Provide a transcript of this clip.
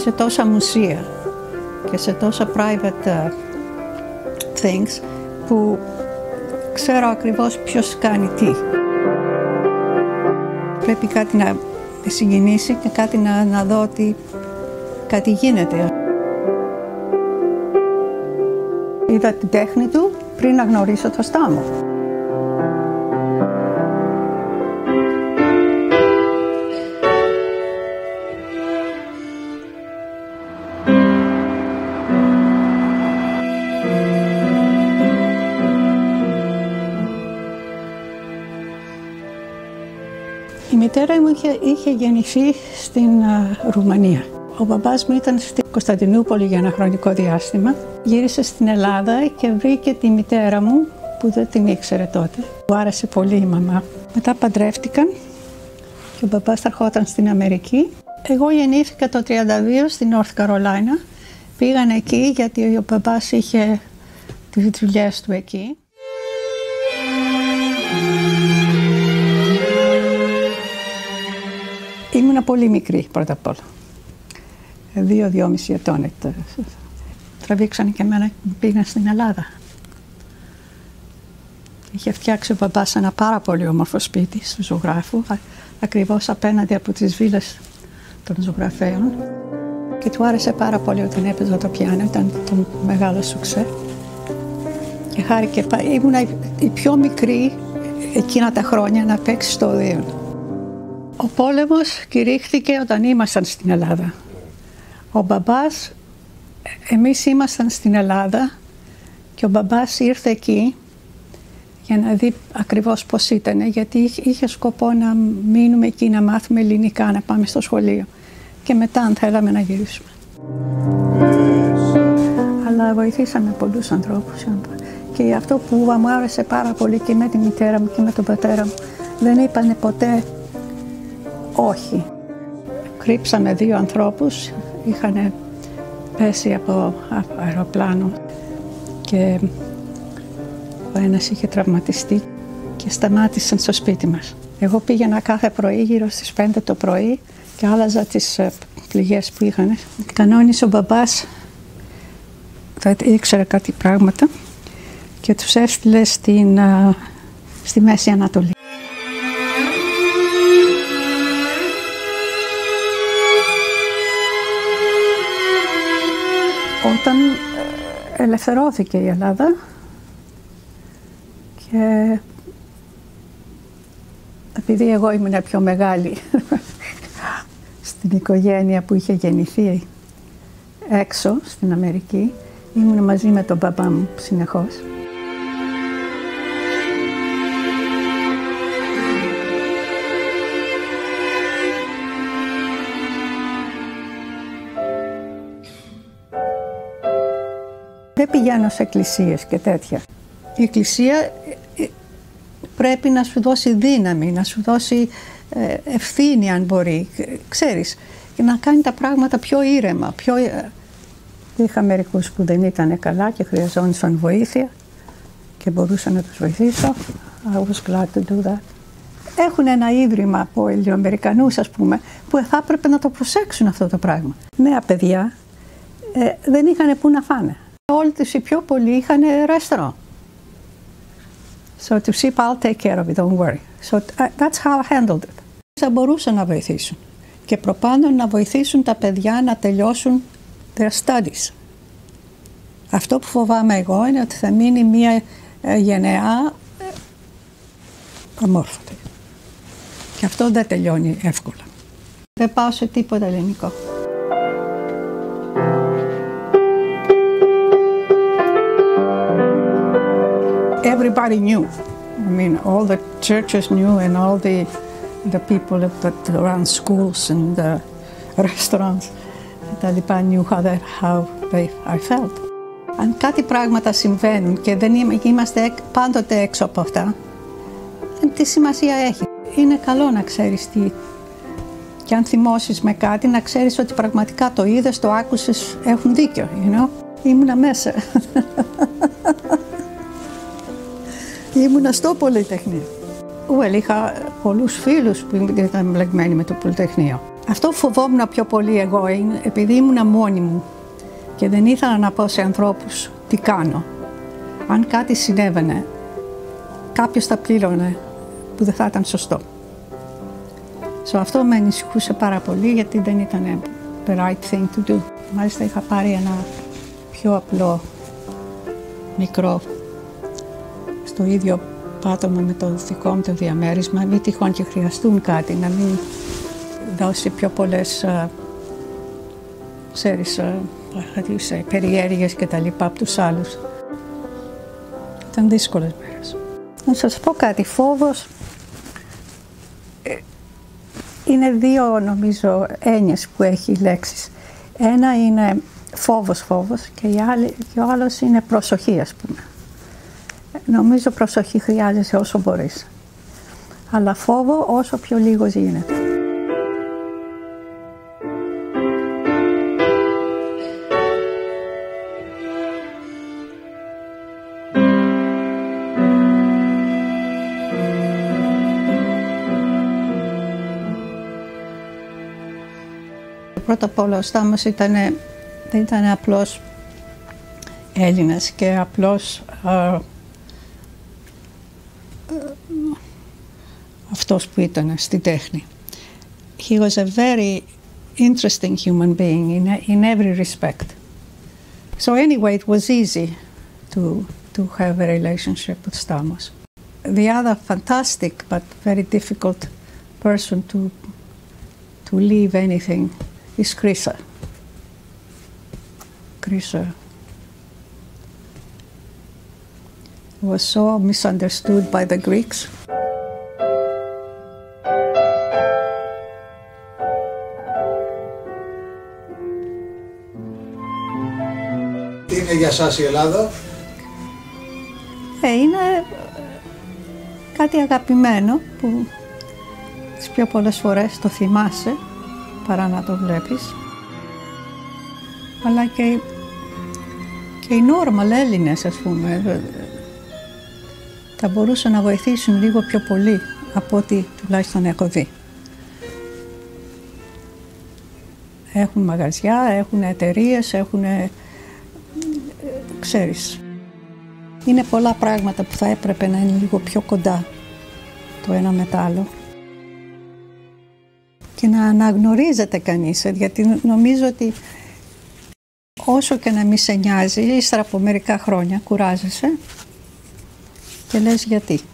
σε τόσα μουσεία και σε τόσα private things που ξέρω ακριβώς ποιος κάνει τι. Πρέπει κάτι να συγκινήσει και κάτι να δω ότι κάτι γίνεται. Είδα την τέχνη του πριν να γνωρίσω το στάμο. Η μητέρα μου είχε γεννηθεί στην Ρουμανία. Ο μπαμπάς μου ήταν στην Κωνσταντινούπολη για ένα χρονικό διάστημα. Γύρισε στην Ελλάδα και βρήκε τη μητέρα μου που δεν την ήξερε τότε. Μου άρεσε πολύ η μαμά. Μετά παντρεύτηκαν και ο μπαμπάς θα ερχόταν στην Αμερική. Εγώ γεννήθηκα το 1932 στην North Carolina. Πήγαν εκεί γιατί ο μπαμπάς είχε τις δουλειές του εκεί. Ήμουνα πολύ μικρή πρώτα απ' όλα. 2-2,5 ετών. Τραβήξανε και εμένα και πήγαν στην Ελλάδα. Είχε φτιάξει ο μπαμπάς ένα πάρα πολύ όμορφο σπίτι στο ζωγράφου, ακριβώς απέναντι από τις βίλες των ζωγραφέων. Και του άρεσε πάρα πολύ όταν έπαιζε το πιάνο, ήταν το μεγάλο σουξέ. Και χάρηκε, ήμουνα η πιο μικρή εκείνα τα χρόνια να παίξει στο Οδύον. Ο πόλεμος κηρύχθηκε όταν ήμασταν στην Ελλάδα. Ο μπαμπάς, εμείς ήμασταν στην Ελλάδα και ο μπαμπάς ήρθε εκεί για να δει ακριβώς πώς ήταν, γιατί είχε σκοπό να μείνουμε εκεί, να μάθουμε ελληνικά, να πάμε στο σχολείο και μετά αν θέλαμε να γυρίσουμε. Αλλά βοηθήσαμε πολλούς ανθρώπους και αυτό που μου άρεσε πάρα πολύ και με τη μητέρα μου και με τον πατέρα μου, δεν είπανε ποτέ όχι. Κρύψαμε 2 ανθρώπους, είχαν πέσει από αεροπλάνο και ο ένας είχε τραυματιστεί και σταμάτησαν στο σπίτι μας. Εγώ πήγαινα κάθε πρωί γύρω στις 5 το πρωί και άλλαζα τις πληγές που είχαν. Κανόνισε ο μπαμπάς, ήξερε κάτι πράγματα και τους έστειλε στη Μέση Ανατολή. Όταν ελευθερώθηκε η Ελλάδα και επειδή εγώ ήμουν πιο μεγάλη στην οικογένεια που είχε γεννηθεί έξω στην Αμερική, ήμουν μαζί με τον μπαμπά μου συνεχώς. Δεν πηγαίνω σε εκκλησίες και τέτοια. Η εκκλησία πρέπει να σου δώσει δύναμη, να σου δώσει ευθύνη αν μπορεί, ξέρεις, και να κάνει τα πράγματα πιο ήρεμα. Είχα μερικούς που δεν ήταν καλά και χρειαζόντουσαν βοήθεια και μπορούσα να τους βοηθήσω. I was glad to do that. Έχουν ένα ίδρυμα από Ελληνοαμερικανούς, ας πούμε, που θα έπρεπε να το προσέξουν αυτό το πράγμα. Νέα παιδιά δεν είχαν πού να φάνε. Όλοι τους οι πιο πολλοί είχαν ρεστοράν. So to see, I'll take care of it, don't worry. So that's how I handled it. Θα μπορούσαν να βοηθήσουν και προπάντων να βοηθήσουν τα παιδιά να τελειώσουν their studies. Αυτό που φοβάμαι εγώ είναι ότι θα μείνει μια γενεά αμόρφωτη. Και αυτό δεν τελειώνει εύκολα. Δεν πάω σε τίποτα ελληνικό. Everybody knew. I mean, all the churches knew, and all the people that run schools and restaurants, knew how I felt. Αν κάτι πράγματα συμβαίνουν και δεν είμαστε πάντοτε έξω από αυτά, τι σημασία έχει. Είναι καλό να ξέρεις τι. Και αν θυμώσεις με κάτι, να ξέρεις ότι πραγματικά το είδες, το άκουσες, έχουν δίκιο, you know. Ήμουνα μέσα. Ήμουνα στο Πολυτεχνείο. Είχα πολλούς φίλους που ήταν εμπλεγμένοι με το Πολυτεχνείο. Αυτό φοβόμουν πιο πολύ εγώ, επειδή ήμουν μόνη μου και δεν ήθελα να πω σε ανθρώπους τι κάνω. Αν κάτι συνέβαινε, κάποιος τα πλήρωνε που δεν θα ήταν σωστό. Αυτό με ανησυχούσε πάρα πολύ, γιατί δεν ήταν the right thing to do. Μάλιστα είχα πάρει ένα πιο απλό, μικρό, στο ίδιο πάτωμα με το δικό μου το διαμέρισμα, μη τυχόν και χρειαστούν κάτι, να μην δώσει πιο πολλές, ξέρεις, περιέργειες και τα λοιπά από τους άλλους. Ήταν δύσκολες μέρες. Να σας πω κάτι, φόβος είναι δύο, νομίζω, έννοιες που έχει οι λέξεις. Ένα είναι φόβος και ο άλλος είναι προσοχή, ας πούμε. Νομίζω προσοχή χρειάζεσαι όσο μπορείς, αλλά φόβο όσο πιο λίγο γίνεται. Πρώτα απ' όλα ο Στάμος δεν ήταν απλώς Έλληνας και απλώς αυτός που ήταν στην τέχνη. He was a very interesting human being in every respect. So anyway, it was easy to have a relationship with Stamos. The other fantastic but very difficult person to leave anything is Chrysa. Chrysa was so misunderstood by the Greeks. Τι είναι για σας η Ελλάδα? Είναι κάτι αγαπημένο που τις πιο πολλές φορές το θυμάσαι παρά να το βλέπεις. Αλλά και οι normal Έλληνες, ας πούμε, θα μπορούσαν να βοηθήσουν λίγο πιο πολύ από ό,τι τουλάχιστον έχω δει. Έχουν μαγαζιά, έχουν εταιρείες, έχουν, ξέρεις, είναι πολλά πράγματα που θα έπρεπε να είναι λίγο πιο κοντά το ένα με το άλλο. Και να αναγνωρίζεται κανείς, γιατί νομίζω ότι όσο και να μη σε νοιάζει, ύστερα από μερικά χρόνια κουράζεσαι και λες γιατί.